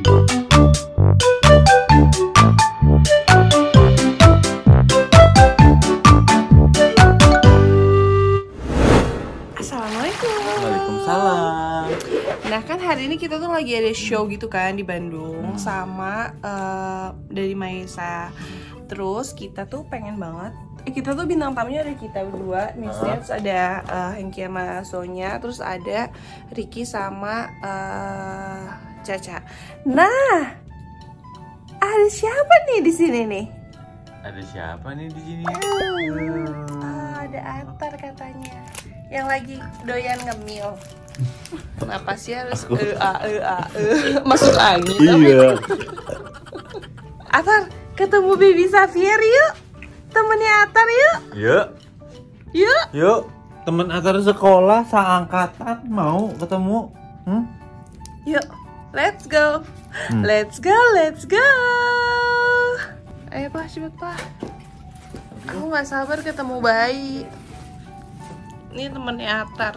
Assalamualaikum. Waalaikumsalam. Nah kan hari ini kita tuh lagi ada show gitu kan di Bandung sama dari Maisa. Terus kita tuh pengen banget, kita tuh bintang tamunya ada kita berdua, misalnya terus ada Hengki sama Sonya, terus ada Ricky sama Caca. Nah, ada siapa nih di sini nih? Ada siapa nih di sini? Ada Atar katanya, yang lagi doyan ngemil. Kenapa sih harus masuk angin? Iya. Atar, ketemu Baby Xavier yuk. Temennya Atar yuk. Yuk. Yuk. Yuk. Temen Atar sekolah seangkatan mau ketemu. Yuk. Let's go. Let's go, let's go. Ayo Pak, cepet Pak. Aku gak sabar ketemu bayi. Ini temennya Atar.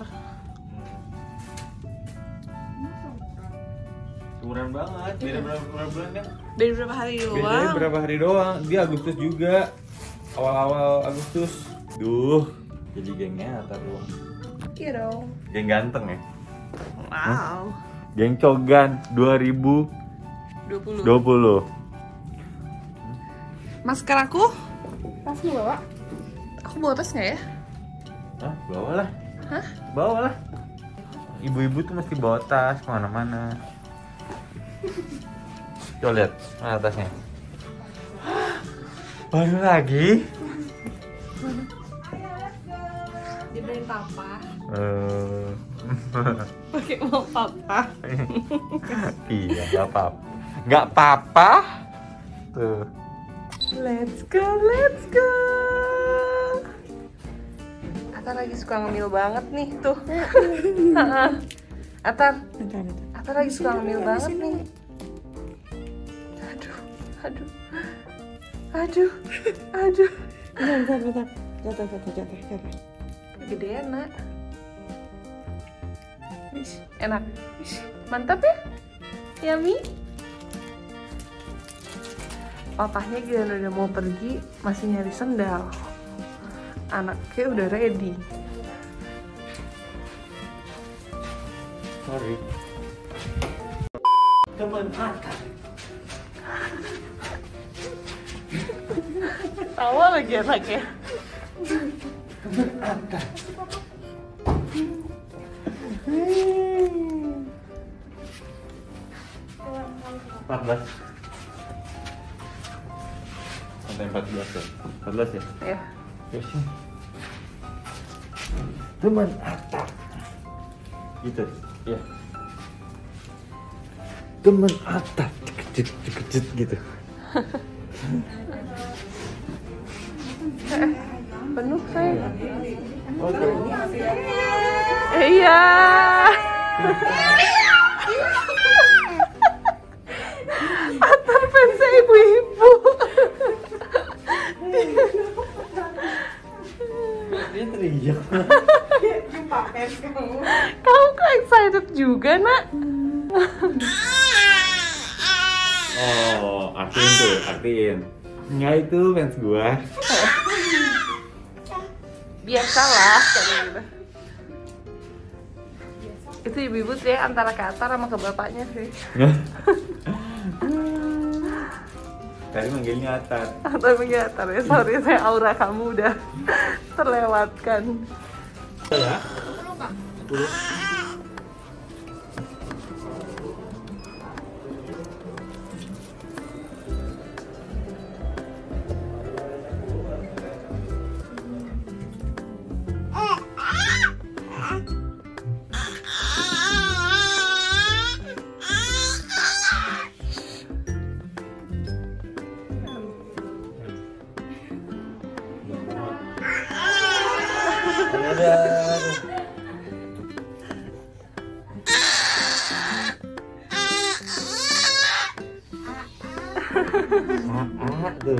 Umuran banget. Beda berapa bulan kan? Beda berapa hari doang? Bedanya berapa hari doang. Dia Agustus juga. Awal-awal Agustus. Duh. Jadi gengnya Atar doang. Iya dong. Geng ganteng ya? Wow. Geng Cogan 2020. 20. Masker aku? Tas lu bawa? Aku bawa tas nggak ya? Hah? Bawa lah. Hah? Bawa lah. Ibu-ibu tuh mesti bawa tas kemana-mana. Coba lihat, mana tasnya? Baru lagi? Dibeliin papa. Eh, Pakai mau papa. iya, nggak apa-apa. Nggak apa-apa. Tuh. Let's go, let's go. Atar lagi suka ngemil banget nih tuh. Atar lagi suka ngemil banget nih. Aduh. Bentar. Jatuh. Gedean nak. Enak. Mantap ya? Yummy. Papahnya giliran udah mau pergi masih nyari sendal. Anaknya udah ready. Sorry. Teman Atar. Tawa lagi anaknya. Teman Atar. Sampai 14 ya? 14 ya? Ya. Terus teman Atar. Gitu, ya. Teman Atar, dikejut gitu. Penuh saya. Oke. Iya. Atar fans ibu-ibu. Dia teriak. Kamu kok excited juga nak? Oh, artiin. Nggak, itu fans gua. Biasalah kayak gitu. Itu ibu-ibu sih antara ke Atar sama ke bapaknya sih. Tadi manggilnya Atar. Atau manggil Atar ya, sorry saya aura kamu udah terlewatkan. Ya? 10. Tuh.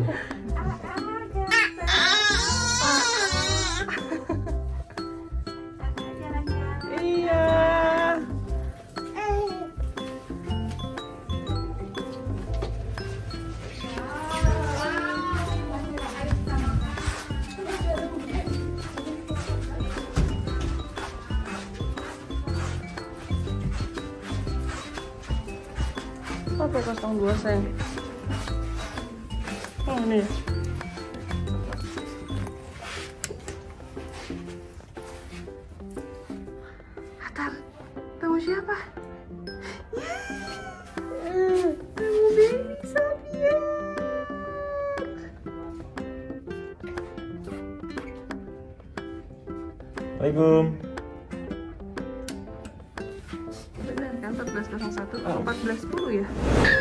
Iya. Apa 02 sayang? Oh ini. Atar, tamu siapa? Tamu baby Xavier. Assalamualaikum. Benar kan 14.01 atau 14.10 ya?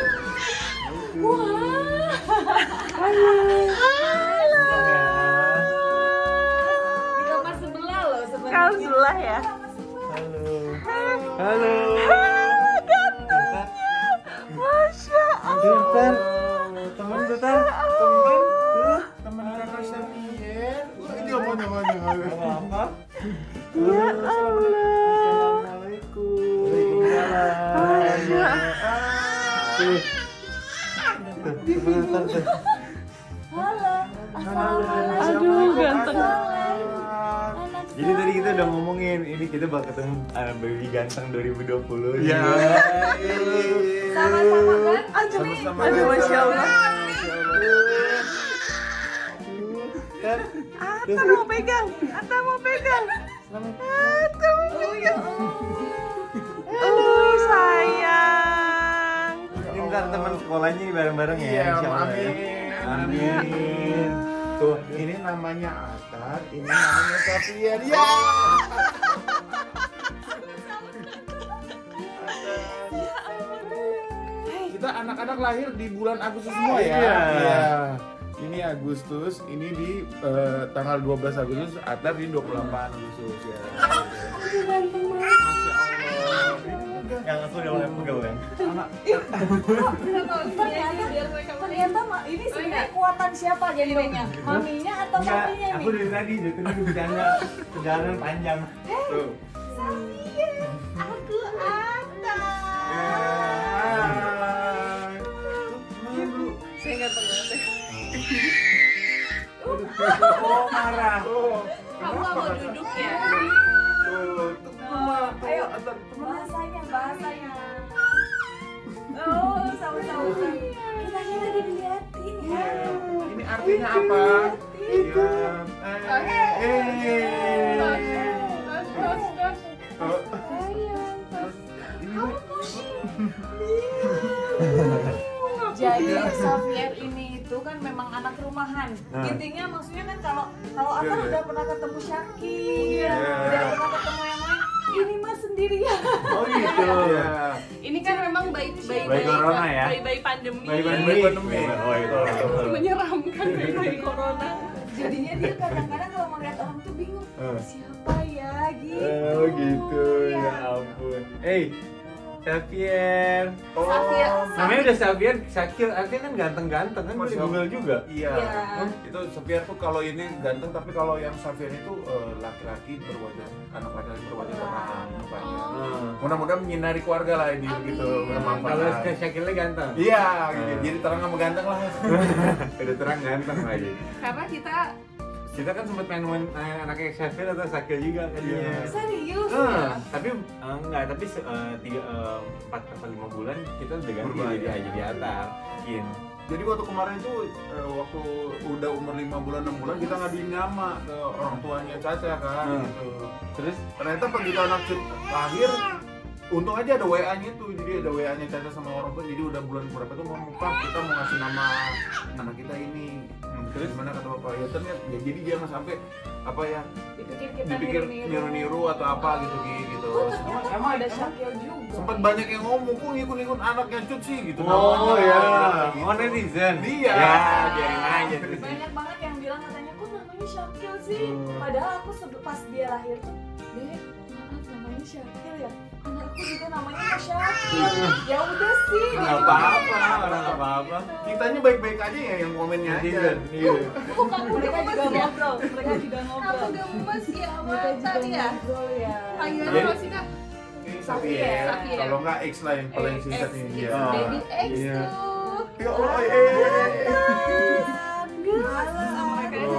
Di kamar sebelah loh sebenarnya. Kamar sebelah ya? Halo. Halo. Gantengnya, masya Bentar. Allah. Teman bentar. Teman kakak Xavier. Ini omongnya Apa? Ya Allah. Assalamualaikum. Masya Tuh. Bentar tuh. Aduh, ganteng. Jadi tadi kita udah ngomongin ini kita bakal ketemu baby ganteng 2020. Iya. Sama-sama kan? Sama-sama. Aduh, masya Allah. Kan? Ata mau pegang, Ata mau pegang. Ata mau pegang. Sayang. Ini ntar teman sekolahnya bareng-bareng ya. Iya, insya Allah ya. amin. Amin. Tuh, ini namanya Atar, ini namanya Xavier. Ya. Kita anak-anak lahir di bulan Agustus semua ya. Iya. Ini Agustus, ini di tanggal 12 Agustus, Atar di 28 Agustus ya. Masya Allah. Yang aku udah mulai pegal kan. Anak Ternyata ini sebenarnya kekuatan siapa jadinya? Maminya atau Enggak, papinya aku nih? dari tadi jadi dulu bercanda perjalanan panjang. tuh. Aku Ata. Hai. Saya ganteng banget. Oh marah. Oh, Kamu nggak mau duduk ya? Ayo, bahasanya. Oh, sama-sama. Kita lagi diliatin ya. ini artinya apa? Iya. Oh, Jadi Xavier ini itu kan memang anak rumahan. Intinya maksudnya kan kalau Atar udah pernah ketemu Syakir, udah pernah ketemu yang lain, ini mah sendirian. Oh gitu. Iya. Ini kan memang bayi corona ya? bayi pandemi. Bayi pandemi. Oh itu. Menyeramkan bayi corona. Jadinya dia kadang-kadang kalau melihat orang tuh bingung, siapa ya gitu. Oh gitu. Ya ampun. Xavier. Oh, Xavier. Namanya udah Xavier, Syakir artinya kan ganteng-ganteng kan Masya di Google juga. Iya. Iya. Itu Xavier tuh kalau ini ganteng, tapi kalau yang Xavier itu laki-laki berwajah, anak laki-laki berwajah tenang mukanya. Mudah-mudahan menyinari keluarga lah ini gitu, Kalau bermanfaat. Syakirnya ganteng. Iya, gitu. Jadi terang sama ganteng lah. Udah terang ganteng lagi. Karena Kita kan sempat pengen anaknya Syakir atau Syakir juga kan. Serius Ah, ya? tapi enggak, tapi 4 atau 5 bulan kita udah ganti Berubah, jadi ya? aja di atas. Jadi waktu kemarin tuh waktu udah umur 5 bulan 6 bulan kita ngaduin nama ke orang tuanya Caca kan gitu. Terus Ternyata begitu anak lahir, untung aja ada WA-nya tuh, jadi ada WA-nya Caca sama orang tua, jadi udah bulan berapa tuh mau Pak kita mau ngasih nama anak kita ini. Terus gimana kata bapak ya ternyata ya, jadi dia nggak sampai apa ya Dipikir niru-niru atau apa gitu. Emang ada Syakir juga. Sempat banyak yang ngomong kok ngikut-ngikut anaknya Cut sih gitu. oh namanya. ya, Gitu. oh netizen. Iya. Ya, biarin aja terus. Banyak banget yang bilang katanya kok namanya Syakir sih. Padahal aku pas dia lahir tuh, Dek, maaf namanya Syakir ya. Anakku juga namanya Mas Syakir. Ya udah sih. Nggak apa-apa, orang nggak apa-apa. Kitanya baik-baik aja ya yang komennya aja. Netizen, iya. Mereka juga ngobrol. Mereka juga ngobrol. Aku gemes ya sama Mereka juga tadi ya. ngobrol ya. Panggilan Jadi- apa sih Kak? Ini Xavier. Xavier. Kalau nggak X lah yang paling singkat nih. Iya. Baby X Iya. tuh. Ya Allah, Sama mereka aja.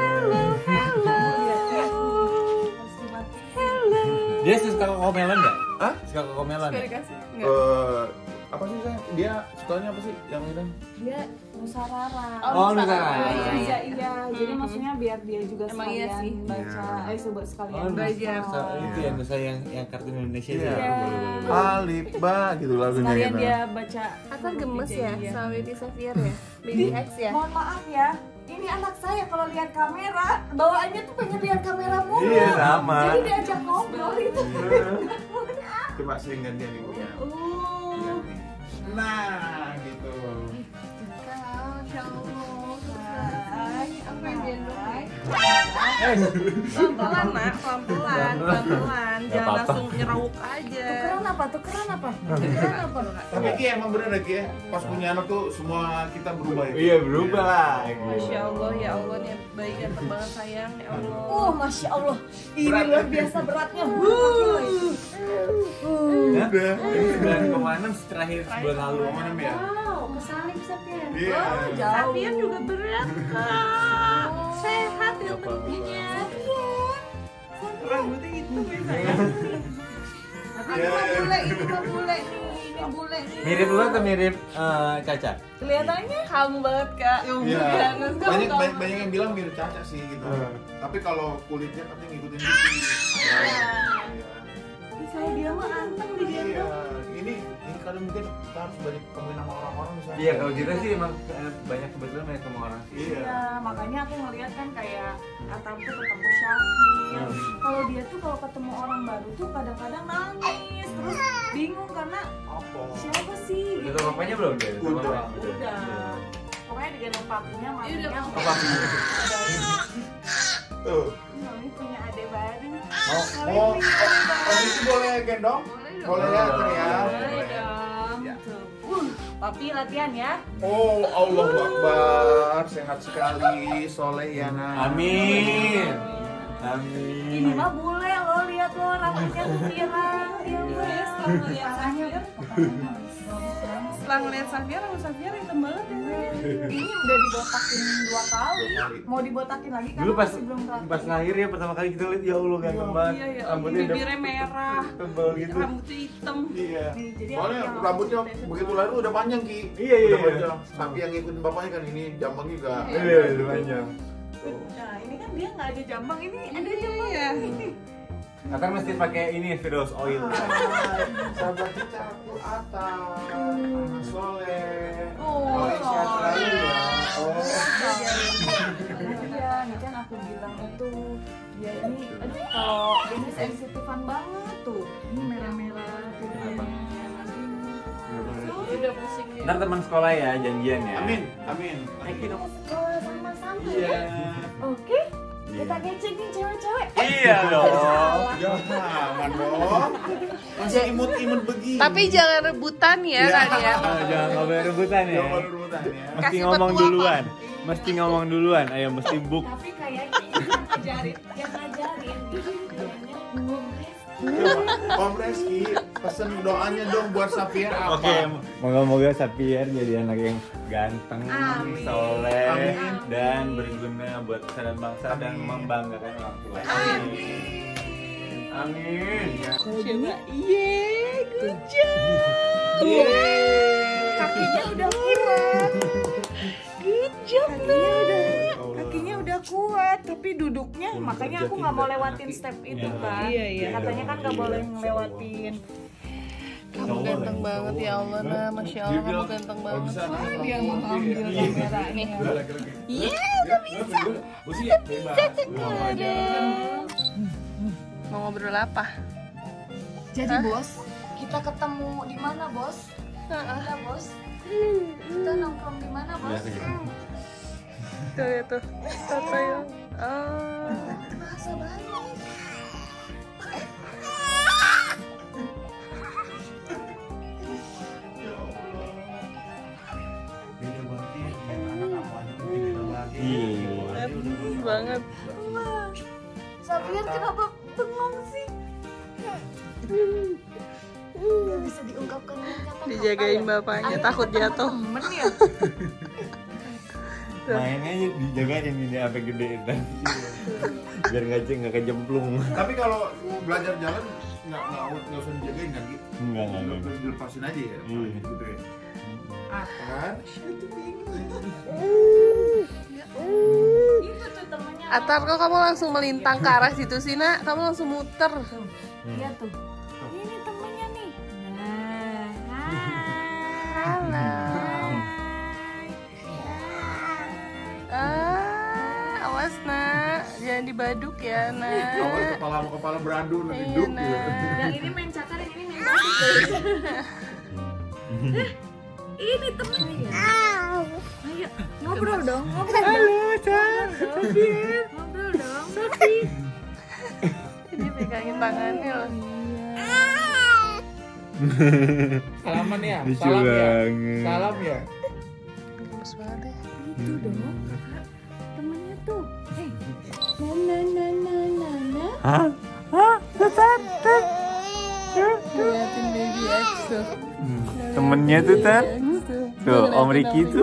Dia suka komelan nggak? Hah? Suka kokomelan. Suka dikasih? Enggak. Apa sih saya? Dia sukanya apa sih yang itu? Dia Nusarara. Oh, Nusarara. Iya. Jadi maksudnya biar dia juga Emang iya sekalian sih. baca, sobat sekalian Oh, belajar. Itu yang Nusa yang kartun Indonesia itu. Iya. Ya? Alif ba gitu lagunya Sekalian gitu. dia baca. Akan gemes ya Iya. sama Baby Xavier ya? Baby X ya? Mohon maaf ya, ini anak saya kalau lihat kamera, bawaannya tuh pengen lihat kamera mulu. Iya, sama. Jadi diajak ngobrol itu. Coba sering gantian ibu ya. Ganti. Nah, gitu. Masya Allah. Apa yang gendong? Eh, Pelan-pelan nak, pelan-pelan. Nggak Jangan apa-apa. langsung nyeruk aja. Tukeran apa? Tukeran apa? Tapi Ki emang bener ya Ki ya. Pas punya anak tuh semua kita berubah ya. Ki? Iya, berubah lah. Masya Allah, ya Allah nih baik ganteng banget sayang, ya Allah. Masya Allah, ini Berat, luar ya? biasa beratnya. Udah. Ini 9,6 terakhir sebulan lalu. Mana ya? Wow, kesalip Sapien. Iya. Sapian juga berat kak. Sehat yang pentingnya. Rambutnya hitam ya sayang. Iya. Ini mah bule nih, ini bule nih. Mirip lu atau mirip Caca? Kelihatannya Kamu banget kak. Iya. Jangan Banyak kamu. banyak yang bilang mirip Caca sih gitu. Tapi kalau kulitnya katanya ngikutin Diki. saya dia mah anteng di Iya. gendong. Ini kalian mungkin kita harus banyak temuin sama orang-orang misalnya. Iya, kalau kita sih emang banyak kebetulan banyak ketemu orang sih. Iya. Ya, makanya aku ngeliat kan kayak Atam tuh ketemu Syakir. Kalau dia tuh kalau ketemu orang baru tuh kadang-kadang nangis, terus bingung karena Apa? siapa sih? Udah tau papanya belum dia? Udah. Udah. Pokoknya digendong papinya, maminya. Iya, Apa? Tuh. Mami punya adik baru. Oh, itu boleh gendong? Boleh ya, Ter, ya. Boleh dong. Tuh. Papi latihan ya. Oh, Allahu Akbar, sehat sekali, soleh ya nak. Amin. Ini Amin. mah bule lo, lihat lo rambutnya tuh pirang. Dia Iya, setelah ngeliat Xavier, setelah ngeliat Xavier, rambut Xavier hitam banget ya sayang. Ini udah dibotakin 2 kali. Mau dibotakin lagi kan Dulu pas masih belum teratur. pas lahir ya pertama kali kita lihat ya Allah ganteng banget. Iya ya, Rambutnya udah bibirnya merah, tebal gitu. rambutnya hitam. Iya. Nih, jadi Soalnya yang- rambutnya begitu lahir udah panjang Ki. Iya, iya, Udah iya. panjang. Sapi yang ngikutin bapaknya kan ini jambang juga. Iya, udah panjang. Nah, ini kan dia nggak ada jambang, ini ada jambang. Iya. Atau mesti pakai ini Firdaus oil. Sahabat kita aku Atam, anak soleh. Oh, sehat selalu ya. Oh. Iya, nih kan aku bilang itu dia ini, aduh kalau ini sensitifan banget tuh. Ini merah-merah, Udah pusing dia. Ntar teman sekolah ya janjian ya. Amin, amin. sekolah sama-sama Iya. ya. Oke, kita gecengin cewek-cewek. Iya dong. Jangan dong. Masih imut-imut begini. Tapi jangan rebutan ya kan ya. Jangan ngobrol rebutan ya. Jangan rebutan ya. Mesti Kasih ngomong petua, duluan. Mesti ngomong duluan. Ayo mesti book. Tapi kayaknya yang ngajarin kayaknya belum Om Reski, pesen doanya dong buat Safier apa? Oke, moga-moga Sapier jadi anak yang ganteng, Amin. soleh, Amin. dan berguna buat nusa dan bangsa dan Amin. membanggakan orang tua. Amin. Amin. Coba, good job. kakinya udah kuat. Good job, Kakinya udah kuat, tapi duduknya makanya aku nggak mau lewatin step itu kan. Iya, iya. Katanya kan nggak boleh ngelewatin. Kamu ganteng banget ya Allah, nah, Masya Allah kamu ganteng banget. Dia mau ambil kamera nih. Iya, udah bisa. Mau ngobrol apa? Jadi bos, kita ketemu di mana bos? Kita bos. Kita nongkrong di mana bos? Tuh ya tuh, Toto yang. Oh. Masa banget. Beda banget ya, punya anak apa aja penting kita bahagia. Iya. Banget. Safier kenapa bengong sih? Nggak bisa diungkapkan kata-kata. Dijagain bapaknya, takut jatuh. Temen ya? Mainnya dijagain ini sampai gede dan biar nggak kejemplung. Tapi kalau belajar jalan nggak usah dijagain kan gitu. Enggak. Dilepasin aja ya. Iya. Gitu ya. Atar itu bingung. Itu tuh temennya. Atar, kok kamu langsung melintang ke arah situ sih, Nak? Kamu langsung muter. Lihat tuh. Ini temennya nih. Nah, Halo. Awas, Nak. Jangan dibaduk ya, Kalau Nak. kepala sama kepala beradu nanti Iya, duk. Nak. yang ini main cakar, yang ini main basket. Ini temennya. Ayo, ngobrol dong, ngobrol dong. Ngobrol dong. Dia pegangin tangannya loh. Salaman ya. Lucu Salam ya. banget. Salam ya. Gemes banget ya. Itu dong. Temennya tuh. Liatin baby EXO. Temennya tuh Tar. Tuh, Om Ricky tuh.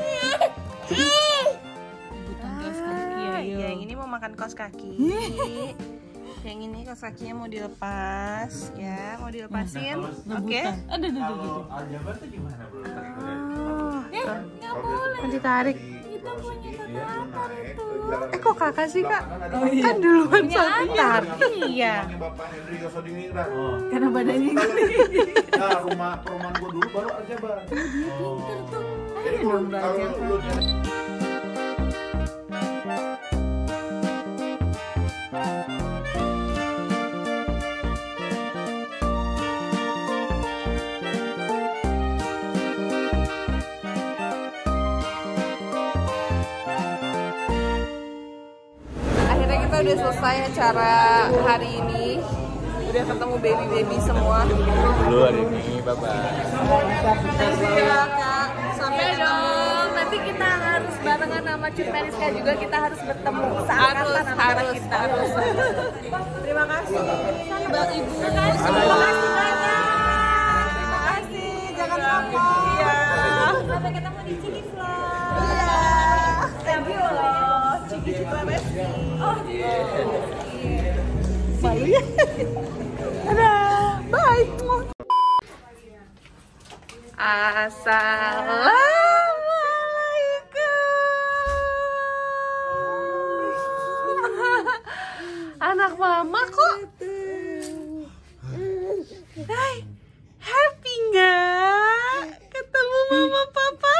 Iya, yang ini mau makan kaos kaki. Yang ini kaos kakinya mau dilepas, ya, mau dilepasin. Oke. Kalau aljabar tuh gimana bro? Mau ditarik. Kok kakak sih, Kak? Kan duluan sebentar. Iya. Bapak Hendri Yosodiningrat. Karena badannya Nah, perumahan gua dulu baru aljabar. Jadi kalau lu Akhirnya kita udah selesai acara hari ini. Udah ketemu baby-baby semua. Dulu hari ini, bye-bye. Iya, Kak. Sampai dong. Nanti kita harus barengan sama Cut Meriska juga, kita harus bertemu seangkatan antara kita. harus. Terima kasih, Mbak Ibu. Terima kasih banyak. Terima kasih. Jangan kapok. Iya. Sampai ketemu di Ciki Vlog. Iya. Thank you loh. Ciki Reski. Oh, Malu ya. Dadah. Bye. Assalamualaikum. Anak mama kok. Hai. Happy nggak ketemu mama papa?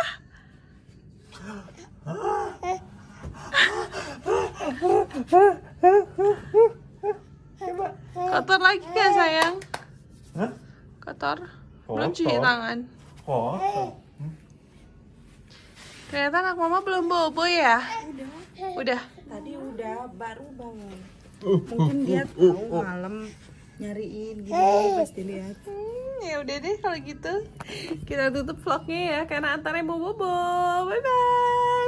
Kotor lagi nggak sayang? Hah? Kotor? Belum cuci Kotor. tangan. Kotor. Ternyata anak mama belum bobo ya? Udah. Tadi udah baru bangun. Mungkin dia tahu malam nyariin gini pasti lihat. Ya udah deh kalau gitu. Kita tutup vlognya ya karena antaranya bobo. Bye bye.